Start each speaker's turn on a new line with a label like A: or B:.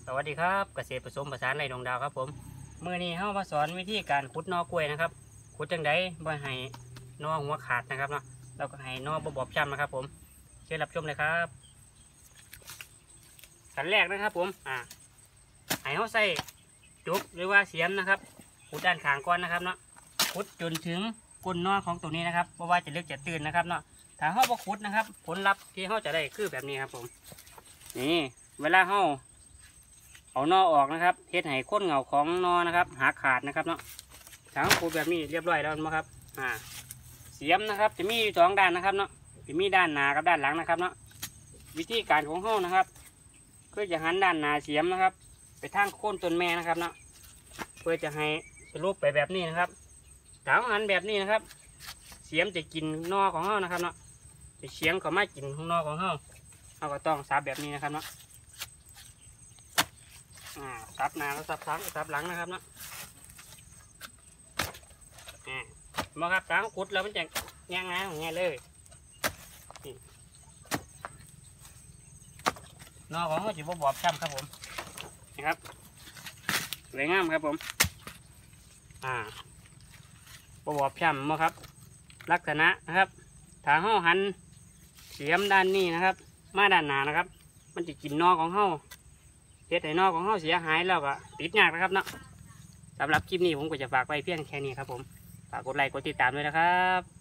A: สวัสดีครับเกษตรผสมผสานไรดวงดาวครับผมมื้อนี้เฮามาสอนวิธีการขุดหน่อกล้วยนะครับขุดจังไดบ่ให้หน่อหัวขาดนะครับเนาะแล้วก็ให้หน่อบ่บอบช้ำนะครับผมเชิญรับชมเลยครับขั้นแรกนะครับผมให้เฮาใส่จุกหรือว่าเสียมนะครับขุดด้านข้างก่อนนะครับเนาะขุดจนถึงก้นหน่อของตัวนี้นะครับเพราะว่าจะลึกจะตื้นนะครับเนาะถ้าเฮาบ่ขุดนะครับผลลัพธ์ที่เฮาจะได้คือแบบนี้ครับผมนี่เวลาเฮาเอานอออกนะครับเฮ็ดให้ก้นเหงาของนอนะครับหาขาดนะครับเนาะถังขูดแบบนี้เรียบร้อยแล้วนะครับเสียมนะครับจะมีสองด้านนะครับเนาะจะมีด้านหน้ากับด้านหลังนะครับเนาะวิธีการของเฮานะครับคือจะหันด้านหน้าเสียมนะครับไปทางโค่นต้นแม่นะครับเนาะเพื่อจะให้สรุปไปแบบนี้นะครับถ้าหันแบบนี้นะครับเสียมจะกินนอของเฮานะครับเนาะจะเฉียงเข้ามากินของนอของเฮาก็ต้องซับแบบนี้นะครับเนาะซับหน้าแล้วซับหลังซับหลังนะครับเนาะมาครับตั้งขุดแล้วมันจะง่ายๆอย่างเงี้ยเลยนอของเขาจะบอบช้ำครับผมนะครับสวยงามครับผมบอบช้ำมาครับลักษณะนะครับถ้าเขาหันเสียมด้านนี้นะครับมาด้านหน้านะครับมันจะกินนอของเขาเฮ็ดให้นอของเขาเสียหายแล้วก็ติดยากนะครับเนาะสำหรับคลิปนี้ผมก็จะฝากไว้เพียงแค่นี้ครับผมฝากกดไลค์กดติดตามด้วยนะครับ